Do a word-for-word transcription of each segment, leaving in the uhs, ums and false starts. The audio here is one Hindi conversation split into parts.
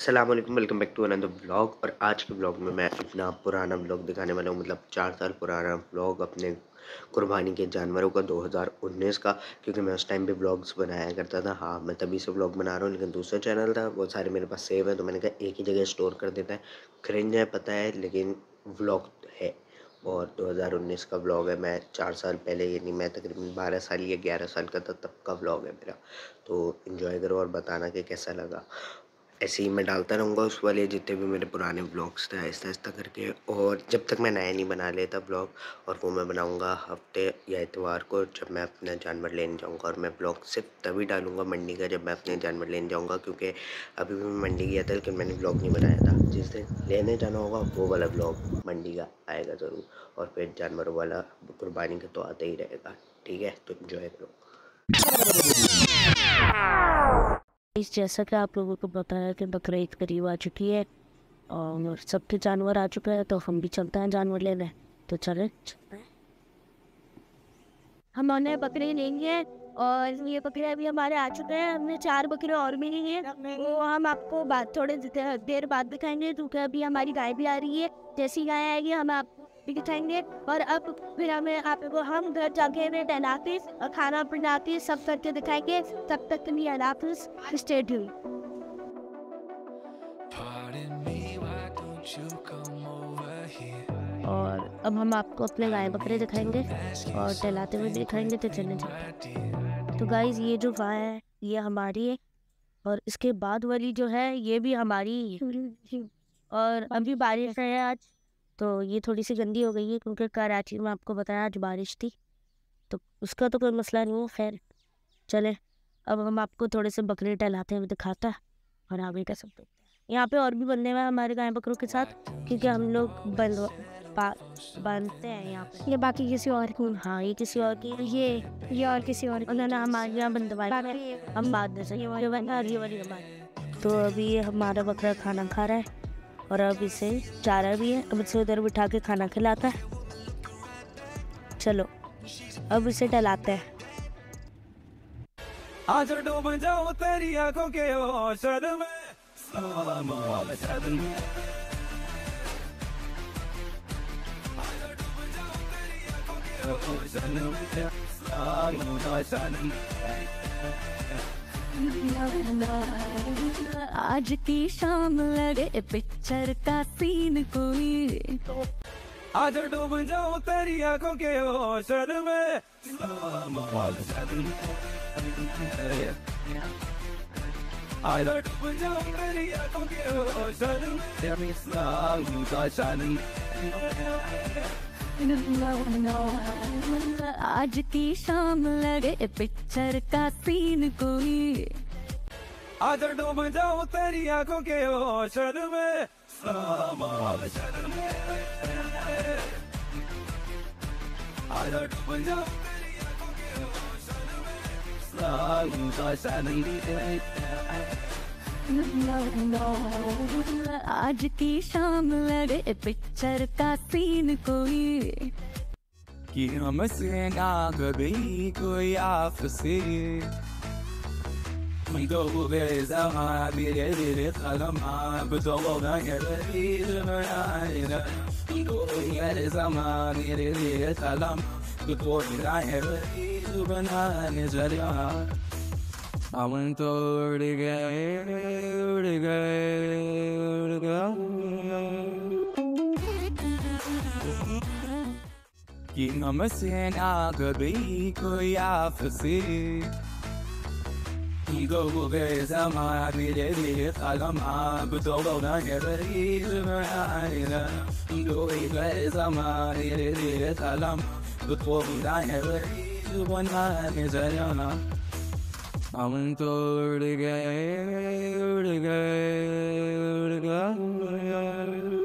अस्सलाम वालेकुम, welcome back to another vlog. और आज के व्लॉग में मैं अपना पुराना व्लॉग दिखाने वाला हूँ, मतलब चार साल पुराना व्लॉग अपने कुर्बानी के जानवरों का दो हज़ार उन्नीस का। क्योंकि मैं उस टाइम पे व्लॉग्स बनाया करता था। हाँ, मैं तभी से व्लॉग बना रहा हूँ, लेकिन दूसरा चैनल था, वो सारे मेरे पास सेव है, तो मैंने कहा एक ही जगह स्टोर कर देता है। क्रिंज है पता है, लेकिन व्लॉग है। और दो हज़ार उन्नीस का व्लॉग है। मैं चार साल पहले, यानी मैं तकरीबन बारह साल या ग्यारह साल का था तब का व्लॉग है मेरा। तो इन्जॉय करो और बताना कि कैसा लगा। ऐसे ही मैं डालता रहूँगा उस वाले जितने भी मेरे पुराने ब्लॉग्स थे, आहिस्ता आहिस्ता करके, और जब तक मैं नया नहीं बना लेता ब्लॉग। और वो मैं बनाऊँगा हफ्ते या इतवार को, जब मैं अपना जानवर लेने जाऊँगा। और मैं ब्लॉग सिर्फ तभी डालूँगा मंडी का, जब मैं अपने जानवर लेने जाऊँगा, क्योंकि अभी भी मैं मंडी गया था लेकिन मैंने ब्लॉग नहीं बनाया था। जिस दिन लेने जाना होगा वो वाला ब्लॉग मंडी का आएगा ज़रूर। और फिर जानवरों वाला कुर्बानी का तो आता ही रहेगा। ठीक है, तो इन्जॉय करो। इस जैसा कि आप लोगों को पता है कि बकरा ईद करीब आ चुकी है और सबके जानवर आ चुके हैं, तो हम भी चलते हैं जानवर लेने। तो चले चलते हैं। हमने बकरे लेंगे और ये बकरे अभी हमारे आ चुके हैं। हमने चार बकरे और भी लिए हैं, वो हम आपको बात थोड़े दे- देर बाद दिखाएंगे, क्योंकि अभी हमारी गाय भी आ रही है। जैसी गाय आएगी हम आपको भी दिखाएंगे। और अब फिर हमें आपको हम घर जाके में टहला के और खाना पिला के सब करके दिखाएंगे। तब तक के लिए अल्लाह हाफिज़, स्टे ट्यून्ड। और अब हम आपको अपने गाय बकरे दिखाएंगे और टहलाते हुए भी दिखाएंगे। तो चलने चलते हैं। तो गाइज, ये जो गाय है ये हमारी है, और इसके बाद वाली जो है ये भी हमारी ही है। और अभी बारिश है आज, तो ये थोड़ी सी गंदी हो गई है, क्योंकि कराची में आपको बताया आज बारिश थी। तो उसका तो कोई मसला नहीं है। खैर चले, अब हम आपको थोड़े से बकरे टहलाते हुए दिखाता है और आगे का सब देखते हैं। यहाँ पे और भी बंधे हुए हैं हमारे गाय बकरों के साथ, क्योंकि हम लोग बंध बा- बांधते हैं यहाँ पे। ये बाकी किसी और को, हाँ ये किसी और की, ये ये और किसी और की, ना हमारे यहाँ बंधवाई हम बांध दे सकते, ये वाली ये वाली हमारी। तो अभी ये हमारा बकरा खाना खा रहा है और अब इसे चारा भी है। अब इसे उधर बिठा के खाना खिलाता है। चलो अब इसे टहलाते हैं। आज डूब जाऊं तेरी आंखों के ओशन में, सलाम वालेकुम में। आज डूब जाऊं तेरी आंखों के ओशन में, सलाम वालेकुम में। आज की शाम लगे पिक्चर का सीन कोई। आज डूब जाऊं तेरी आंखों के ओशन में, सलाम वालेकुम में। I don't know तेरी आंखों के ओशन में, सलाम वालेकुम। आज की शाम लगे पिक्चर का सीन कोई। आज डूब जाऊं तेरी आंखों के ओशन में, सलाम वालेकुम। आज डूब जाऊं तेरी आंखों के ओशन में, सलाम वालेकुम। आज की शाम लगे पिक्चर का सीन कोई। कि हमसे ना कभी कोई आपसे, दो ज़मां धीरे धीरे खत्म, अब तो ना दो ज़मां धीरे धीरे खत्म, तो बनाने चला। हम तो उड़ गए उड़ गए उड़ गए, कि हमसे ना कभी कोई आपसे, दो ज़मां धीरे धीरे खत्म, अब तो ना दो ज़मां धीरे धीरे खत्म, तो बनाने चला। हम तो उड़ गए उड़ गए उड़ गए।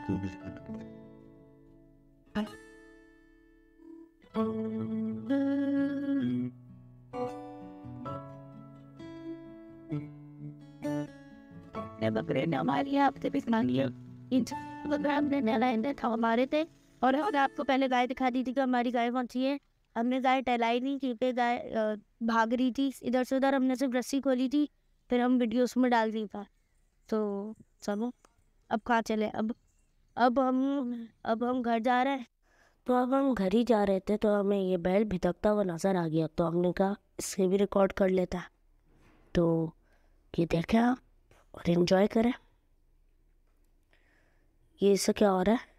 बकरे ने हमारी आपसे भी सुना लिया हमने नहलाए था हमारे थे। और हमने आपको पहले गाय दिखा दी थी कि हमारी गाय कौन सी है। हमने गाय टहलाई नहीं क्योंकि गाय अ, भाग रही थी इधर से उधर। हमने सिर्फ रस्सी खोली थी, फिर हम वीडियोस में डाल दी था। तो चलो अब कहाँ चले। अब अब हम अब हम घर जा रहे हैं। तो अब हम घर ही जा रहे थे तो हमें ये बैल भिटकता हुआ नजर आ गया। तो हमने कहा इससे भी रिकॉर्ड कर लेता है। तो ये देखें आप और एंजॉय करें। ये इससे क्या हो रहा है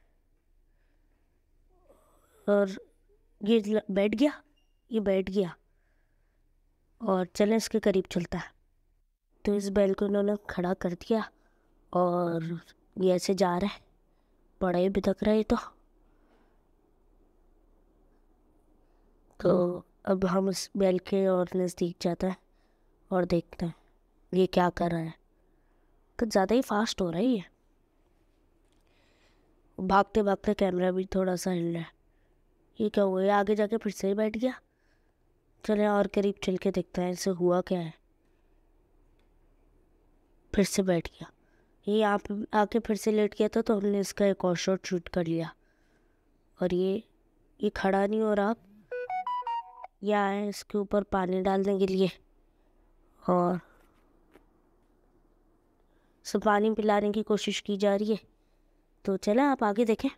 और ये ल- बैठ गया, ये बैठ गया और चलें इसके करीब चलता है। तो इस बैल को इन्होंने खड़ा कर दिया और ये ऐसे जा रहा है, बड़ा ही भिटक रहा है ये तो। तो अब हम उस बैल के और नज़दीक जाते हैं और देखते हैं ये क्या कर रहा है। कुछ ज़्यादा ही फास्ट हो रहा है ये। भागते भागते कैमरा भी थोड़ा सा हिल रहा है। ये क्या हुआ, ये आगे जाके फिर से ही बैठ गया। चले और करीब चल के देखते हैं इसे हुआ क्या है। फिर से बैठ गया, ये यहाँ पे आके फिर से लेट गया था। तो हमने इसका एक और शॉट शूट कर लिया। और ये ये खड़ा नहीं हो रहा। ये आए इसके ऊपर पानी डालने के लिए और सब पानी पिलाने की कोशिश की जा रही है। तो चलें आप आगे देखें।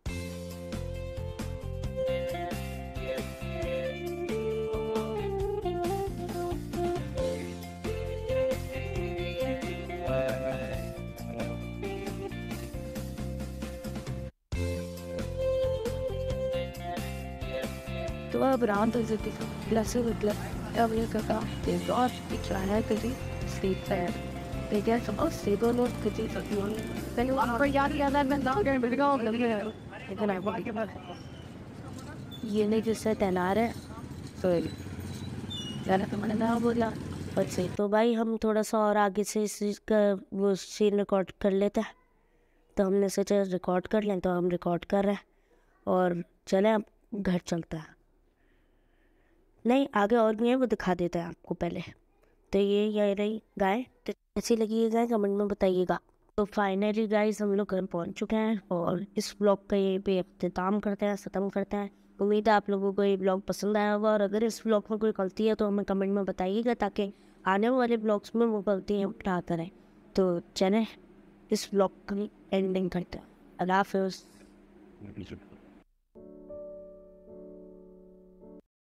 तो अब रात हो जाती है लस्सी मतलब अब ये करता है और दिखाना कभी स्लीप है लेकिन सब स्टेबल और कुछ सकती हो पहले वहाँ पर याद याद है मैं ना कर मेरे को लगे लेकिन आई वांट टू ये नहीं जिससे तैनार है तो यार तो मैंने ना बोला बच्चे। तो भाई हम थोड़ा सा और आगे से इस चीज़ का वो सीन रिकॉर्ड कर लेते हैं। तो हमने सोचा रिकॉर्ड कर लें, तो हम रिकॉर्ड कर रहे हैं और चलें अब घर चलते हैं। नहीं आगे और भी है, वो दिखा देते हैं आपको पहले। तो ये ये रही गाय। तो कैसी लगी ये गाय कमेंट में बताइएगा। तो फाइनली गाइस हम लोग घर पहुंच चुके हैं और इस ब्लॉग का यहीं पे अख्तिताम करते हैं, ख़त्म करते हैं। उम्मीद है आप लोगों को ये ब्लॉग पसंद आया होगा। और अगर इस ब्लॉग में कोई गलती है तो हमें कमेंट में बताइएगा ताकि आने वाले ब्लॉग्स में वो गलती हम उठा करें। तो चलें इस ब्लॉग की एंडिंग करते हैं। अल्लाह हाफ़िज़।